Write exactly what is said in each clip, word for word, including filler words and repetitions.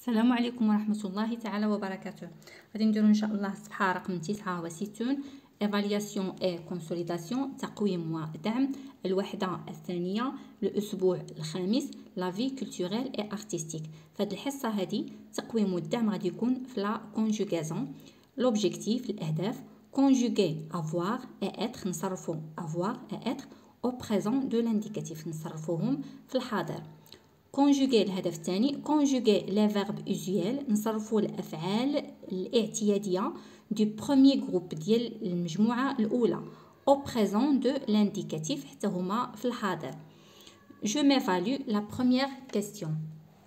السلام عليكم ورحمة الله تعالى وبركاته. غادي نديرو ان شاء الله الصفحة رقم تسعة وستون ايفالياسيون اي كونسوليداسيون، تقويم ودعم، الوحدة الثانية، الأسبوع الخامس، لا في كولتوريل اي ارتستيك. فهاد الحصة هادي تقويم والدعم غادي يكون في لا كونجوغازون، لوبجيكتيف الأهداف، كونجوغي افوار اي اتر نصرفو افوار اي اتر او بريزون دو لانديكاتيف نصرفوهم في الحاضر. كونجوغي الهدف الثاني، كونجوغي لي فيرب اوزيال نصرفوا الافعال الاعتياديه دو بروميي جروب ديال المجموعه الاولى او بريزون دو لانديكاتيف حتى هما في الحاضر. جو ميفالو لا بروميير كيستيون.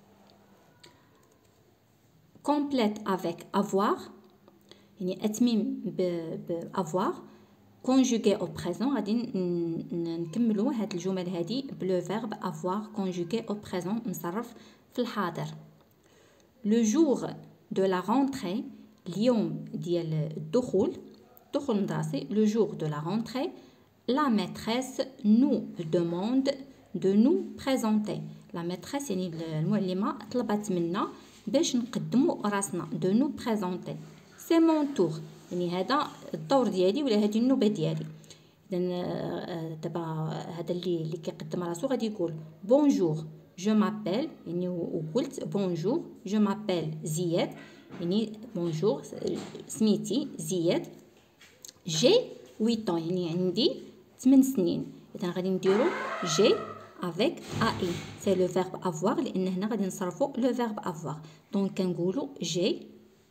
كومبليت افيك افوار يعني اتميم بافوار. كونجوغي او بريزون غادي نكملوا هاد الجمل هادي بلو فيرب افوار كونجوغي او بريزون نصرف في الحاضر. لو جور دو لا رونتري اليوم ديال الدخول الدخول المدرسي. لو جور دو لا رونتري لا ميتريس نو دوموند دو نو بريزونتي. لا ميتريس يعني المعلمه طلبت منا باش نقدموا راسنا دو نو بريزونتي. سي مون تور يعني هذا الدور ديالي ولا هذه النوبه ديالي. اذا دابا هذا اللي اللي كيقدم راسو غادي يقول بونجور جو مابيل يعني وقلت بونجور جو مابيل زياد يعني بونجور سميتي زياد. جي huit ans يعني عندي ثمان سنين. اذا غادي نديرو جي avec ai c'est le verbe avoir لان هنا غادي نصرفو le verbe avoir. دونك كنقولو جي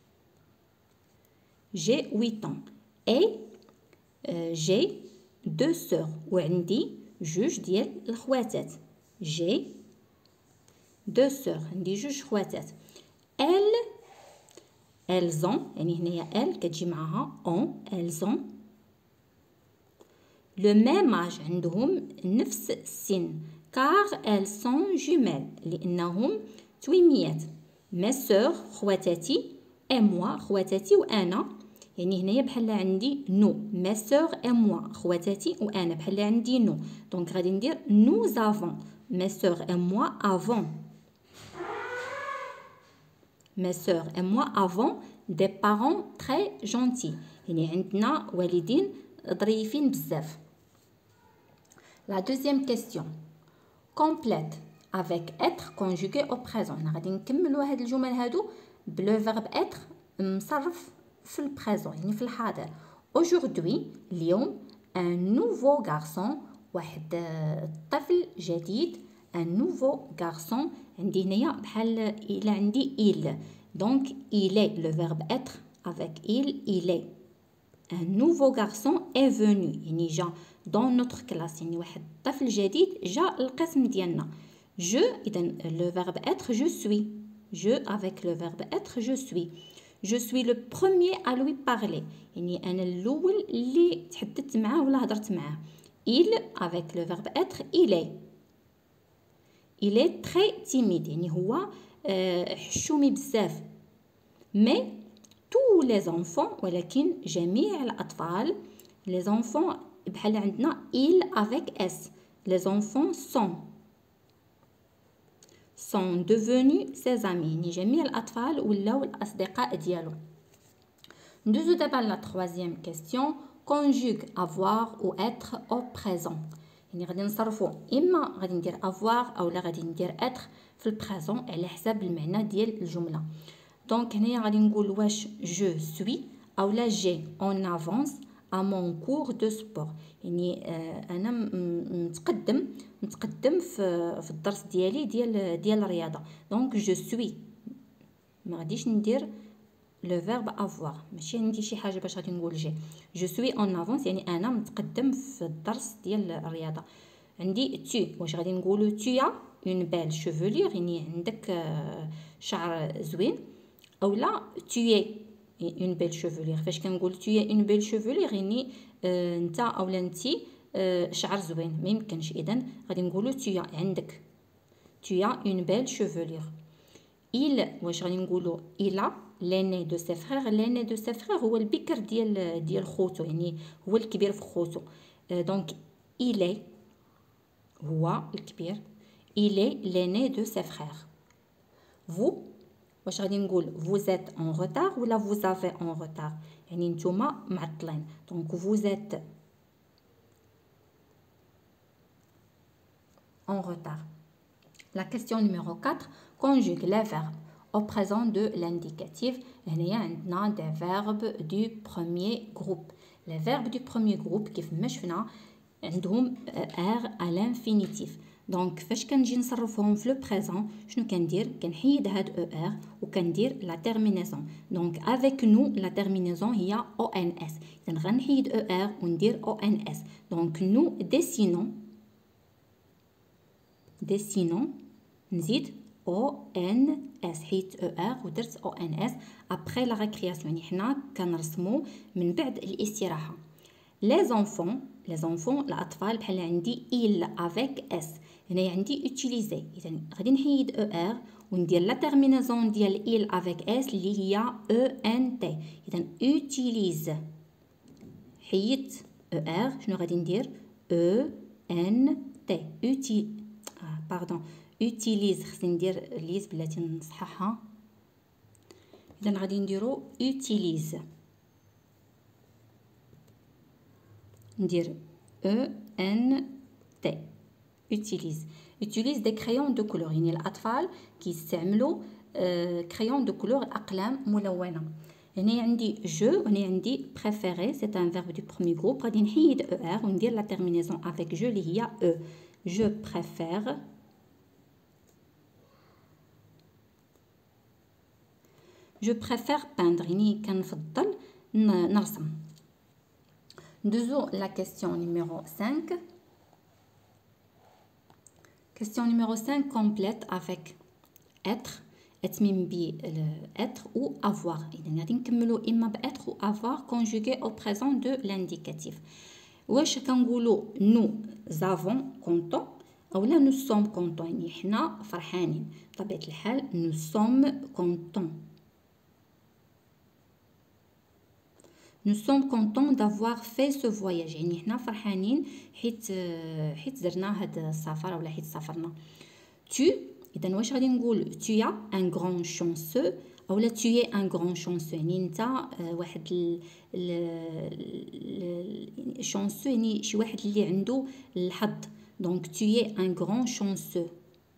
j'ai huit ans et euh, j'ai deux sœurs وعندي جوج ديال الخواتات. j'ai deux sœurs عندي جوج خواتات. elles elles ont يعني هنايا elles كتجي معاها ont elles ont le même âge عندهم نفس السن car elles sont jumelles لأنهم تويميات. mes sœurs خواتاتي et moi خواتاتي وأنا يعني هنايا بحال عندي نو مي سور اي موا خواتاتي وانا بحال عندي نو. دونك غادي ندير نو زافون مي سور اي موا افون مي سور اي موا افون دي بارون تري جونتي يعني عندنا والدين ظريفين بزاف. لا دوزيام كيستيون كومبليت افيك اتر كونجوغي او بريزون. غادي نكملوا هاد الجمل هادو بلو فيرب اتر مصرف في البريزون يعني في الحاضر. aujourd'hui اليوم un nouveau garçon واحد الطفل جديد un nouveau garçon عندي هنايا بحال الا عندي il donc il est le verbe être avec il il est. un nouveau garçon est venu يعني جا dans notre classe يعني واحد الطفل جديد جا القسم ديالنا. je اذا le verbe être je suis je avec le verbe être je suis. Je suis le premier à lui parler يعني أنا الأول اللي تحدثت معاه ولا هضرت معاه. il avec le verbe être il est il est très timide يعني هو حشومي بزاف. mais tous les enfants ولكن جميع الأطفال les enfants بحال عندنا il avec s les enfants sont sont devenus ses amis يعني جميع الأطفال ولاو الأصدقاء ديالو. ندوزو دابا لا تروازيام كيستيون كونجوغ افوار و اتر او بريزون يعني غادي نصرفو اما غادي ندير افوار اولا غادي ندير اتر في البريزون على حساب المعنى ديال الجمله. دونك هنايا غادي نقول واش جو سوي اولا جي اون افونس ا مون كور دو سبور يعني آه انا متقدم متقدم في في الدرس ديالي ديال ديال الرياضه. دونك جو سوي ما غاديش ندير لو فيرب افوار ماشي عندي شي حاجه باش غادي نقول جي. جو سوي اون افونس يعني انا متقدم في الدرس ديال الرياضه. عندي tu واش غادي نقولوا tu as une belle chevelure يعني عندك شعر زوين اولا tu es une belle chevelure. فاش كنقول tu es une belle chevelure يعني آه انت اولا انتي آه شعر زوين ما يمكنش. اذا غادي نقولوا tu as عندك tu as une belle chevelure. il واش غادي نقولوا il a l'aîné de ses frères. l'aîné de ses frères هو البكر ديال ديال خوتو يعني هو الكبير في خوتو. دونك il est هو الكبير il est l'aîné de ses frères. vous واش غادي نقول vous êtes en retard ولا vous avez en retard؟ يعني نتوما معطلين. دونك vous êtes en retard. La question numéro quatre, conjugue les verbes au présent de l'indicatif. هنايا عندنا des verbes du premier groupe. Les verbes du premier groupe كيف ما شفنا عندهم r à l'infinitif. دونك فاش كنجي نصرفهم في لو بريزون شنو كندير؟ كنحيد هاد او ار وكندير لا تيرمينيزون. دونك افيك نو لا تيرمينيزون هي او ان اس. اذا غنحيد او ار وندير او ان اس. دونك نو ديسينون ديسينون نزيد او ان اس، حيت او ار ودرت او ان اس ابري لا ريكرياسيون، يعني حنا كنرسمو من بعد الاستراحه. لي زونفون لي زونفون الاطفال بحال عندي il avec s، هنا عندي utiliser، اذا غادي نحيد او ار وندير لا تيرمينيزون ديال il avec s اللي هي او ان تي. اذا utilise حيدت او ار شنو غادي ندير او ان تي اوتي اه باردون utilise. خصني ندير ليز بلاتي نصححها. اذا غادي نديرو utilise ندير او ان تي utilise. utilise des crayons de couleur، يعني الاطفال كيستعملوا كريون دو كولور اقلام ملونه. هنا عندي جو وهنا عندي préférer c'est un verbe du premier groupe. غادي نحيد او ار وندير لا تيرمينيزون avec جو اللي هي او. je préfère je préfère peindre، يعني كنفضل نرسم. ندوزو لا كيسيون نيميرو cinq. Question numéro cinq, complète avec être، اتميم ب être ou avoir. إذا غادي نكملو إما ب être ou avoir conjugué au présent de l'indicatif. واش كنقولو nous avons content أولا nous sommes contents، يعني حنا فرحانين. بطبيعة الحال nous sommes contents. Nous sommes contents d'avoir fait ce voyage، يعني حنا فرحانين حيت حيت درنا هاد السفر ولا حيت سافرنا. tu اذا واش غادي نقول tu as un grand chanceux اولا tu es un grand chanceux، يعني انت واحد ال chanceux يعني شي واحد اللي عنده الحظ. دونك tu es un grand chanceux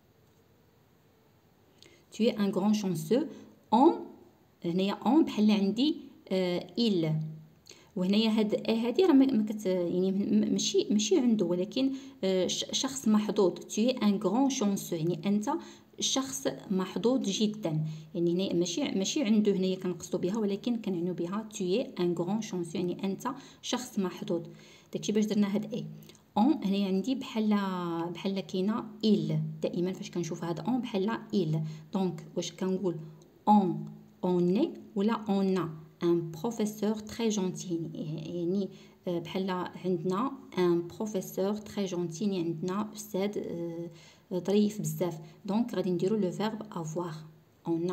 tu es un grand chanceux. on هنايا on بحال عندي il، وهنايا هاد ا هادي راه ما كت يعني ماشي ماشي عنده ولكن شخص محظوظ. tu es un grand chanceux يعني انت شخص محظوظ جدا، يعني هنا ماشي ماشي عنده هنايا كنقصدو بها ولكن كنعنيو بها tu es un grand chanceux يعني انت شخص محظوظ. داكشي باش درنا هاد اي. اون هنايا عندي بحال بحال كاينه il، دائما فاش كنشوف هاد اون بحال il. دونك واش كنقول on on est ولا on a un professeur très gentil، يعني بحال عندنا un professeur très gentil يعني عندنا استاذ ظريف بزاف. دونك غادي نديرو لو فيرب avoir on a،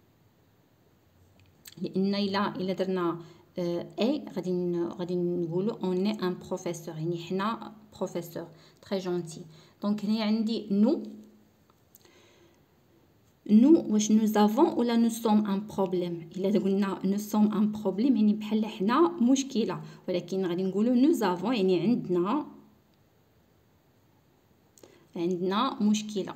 لان الا الا درنا اي غادي غادي نقولو on est un professeur يعني حنا professeur très gentil. دونك هنا عندي nous nous واش nous avons ولا nous sommes un problème؟ الا قلنا nous sommes un problème يعني بحال حنا مشكله، ولكن غادي نقولوا nous avons يعني عندنا عندنا مشكله،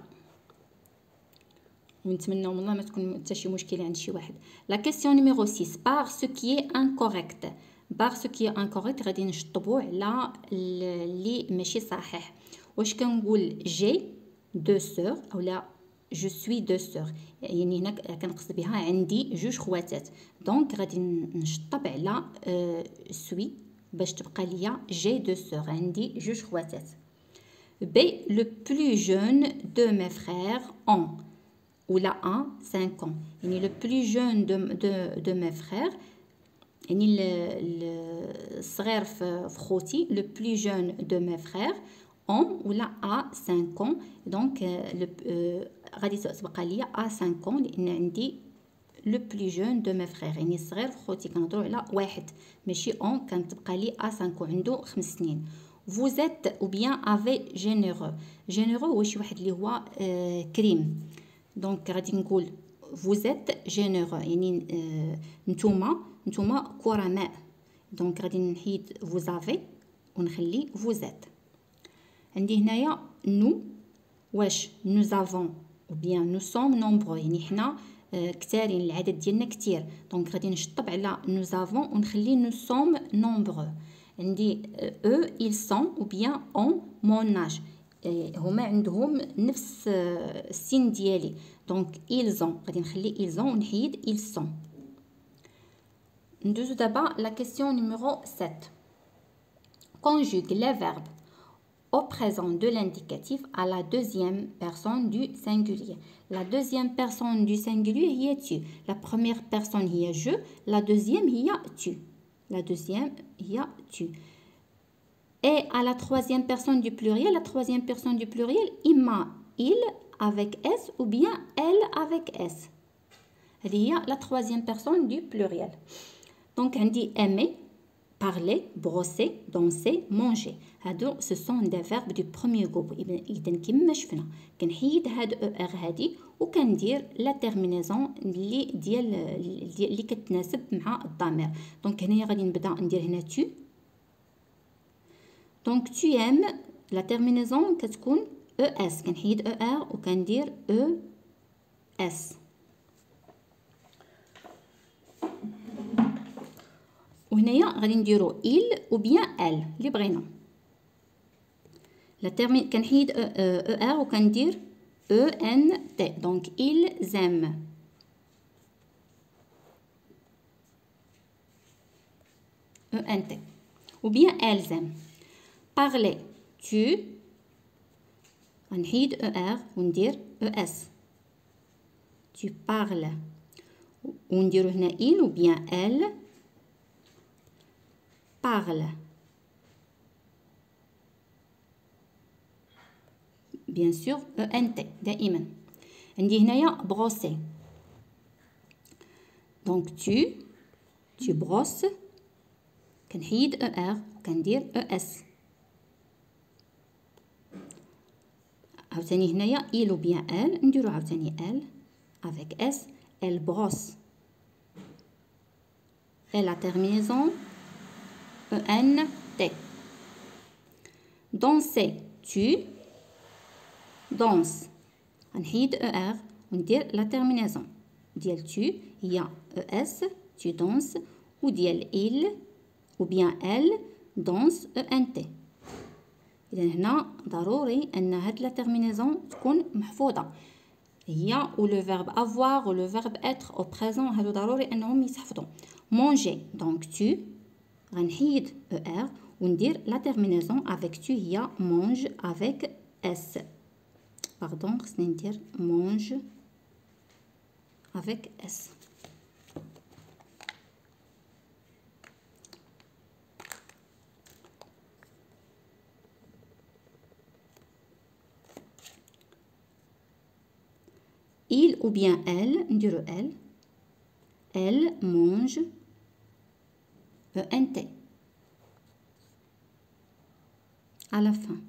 ونتمنى والله ما تكون حتى شي مشكله عند شي واحد. لا كيسيون نيميرو six، par ce qui est incorrect. par ce qui est incorrect غادي نشطبوا على اللي ماشي صحيح. واش كنقول جي دو سور اولا je suis deux sœurs، يعني هنا كنقصد بها عندي جوج خواتات. دونك غادي نشطب على سوي باش تبقى ليا جي دو سور، عندي جوج خواتات. بي لو بلو جون دو مي فرير اون ولا ان cinq ans، يعني لو بلو جون دو دو دو مي فرير يعني الصغير في خوتي. لو بلو جون دو مي فرير اون ولا ا cinq ans. دونك غادي تبقى ليا ا cinq ans لان عندي لو بلو جون دو مي فرير يعني الصغير في خوتي. كنهضروا على واحد ماشي اون، كتبقى لي ا cinq ans عنده خمس سنين. vous êtes ou bien avez généreux. généreux هو شي واحد اللي هو آه كريم. دونك غادي نقول vous êtes généreux يعني نتوما نتوما كرماء. دونك غادي نحيد vous avez ونخلي vous êtes. عندي هنايا nous واش nous avons ou bien nous sommes nombreux يعني حنا كثارين العدد ديالنا كثير. دونك غادي نشطب على nous avons ونخلي nous sommes nombreux. عندي eux ils sont ou bien ont mon âge هما عندهم نفس السن ديالي. دونك ils ont غادي نخلي ils ont ونحيد ils sont. ندوزو دابا la question numéro sept. Conjugue les verbes au présent de l'indicatif à la deuxième personne du singulier. La deuxième personne du singulier هي tu. La première personne هي je. La deuxième هي tu. La deuxième هي tu. Et à la troisième personne du pluriel, la troisième personne du pluriel, imma il avec S ou bien elle avec S. Il y a la troisième personne du pluriel. Donc on dit aimer, parler, brosser, danser, manger. هادو ce sont des verbes du premier groupe. إذا كما شفنا كنحيد هاد او ار هادي وكندير لا تيرمينيزون اللي ديال اللي كتناسب مع الضمير. دونك هنايا غادي نبدا ندير هنا tu. دونك tu aimes la terminaison كتكون es كنحيد او ار وكندير او اس. وهنايا غادي نديرو il ou bien elle اللي بغينا. لا تيرمين كنحيد او ار وكندير او ان تي. دونك ils aiment. او ان تي ou bien elles aiment. parler tu غنحيد او ار وندير او اس. tu parles ونديرو هنا il ou bien elle parle. bien sûr او ان تي دائما. عندي هنايا brosser. donc tu tu brosses كنحيد او ار وكندير او اس. عاوتاني هنايا il ou bien elle نديرو عاوتاني elle avec s. elle brosse. et la terminaison E N T. danser tu danse غنحيد او ار وندير لا تيرمينيزون ديال tu هي او اس tu danses وديال il ou bien elle danse او ان تي. اذا هنا ضروري ان هاد لا تيرمينيزون تكون محفوظه هي و لو فيرب avoir و لو فيرب être au présent هادو ضروري انهم يتحفظوا. manger donc tu غنحيد او ار وندير لا تيرمينيزون avec tu هي mange avec s. باردون خصني ندير mange avec s. il ou bien elle نديرو elle elle mange او ان تي à la fin.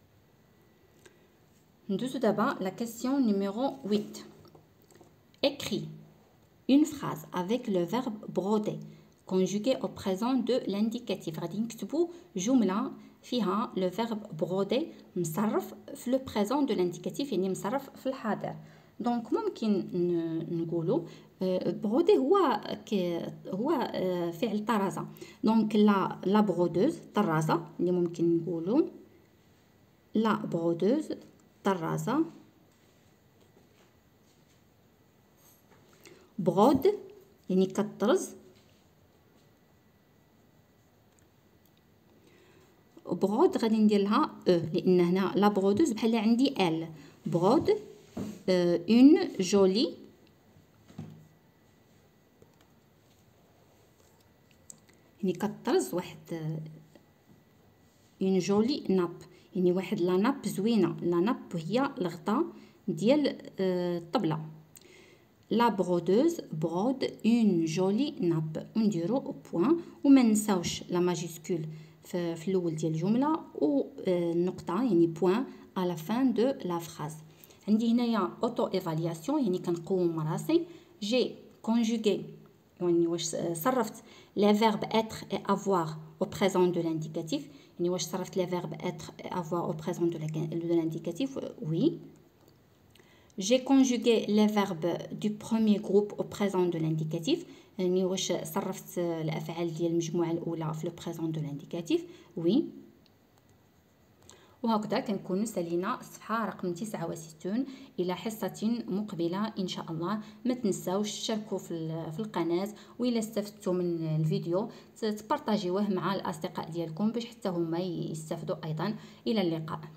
ندوزو دابا la question numéro huit. écris une phrase avec le verbe broder conjugué au présent de l'indicatif. غادي نكتبو جملة فيها le verbe broder مصرف في le présent de l'indicatif يعني مصرف في الحاضر. دونك ممكن نقولوا برودي هو هو فعل طرازه. دونك لا لا برودوز طرازه اللي ممكن نقولوا لا برودوز طرازه. برود يعني كطرز. برود غادي ندير لها او لان هنا لا برودوز بحال عندي ال. برود Euh, une jolie يعني كطرز واحد une jolie nappe يعني واحد لا ناب زوينه. لا ناب هي الغطاء ديال الطبله. لا برودوز برود une jolie nappe ونديرو بوين وما نساوش لا ماجيسكول في, في الاول ديال الجمله والنقطه يعني بوين à la fin de la phrase. عندي هنايا اوتو ايفالياسيون يعني كنقوم راسي. جي كونجوغي يعني واش صرفت لي فيرب être et avoir au présent de l'indicatif يعني واش صرفت لي فيرب être et avoir au présent de l'indicatif. oui. J'ai conjugué les verbes du premier groupe au présent de l'indicatif يعني واش صرفت الافعال ديال المجموعه الاولى في لو بريزون دو l'indicatif. oui. وهكذا كنكونوا سالينا الصفحه رقم تسعة وستين. الى حصه مقبله ان شاء الله. ما تنساوش تشاركوا في في القناه، والى استفدتوا من الفيديو تبارطاجيوه مع الاصدقاء ديالكم باش حتى هما يستافدوا ايضا. الى اللقاء.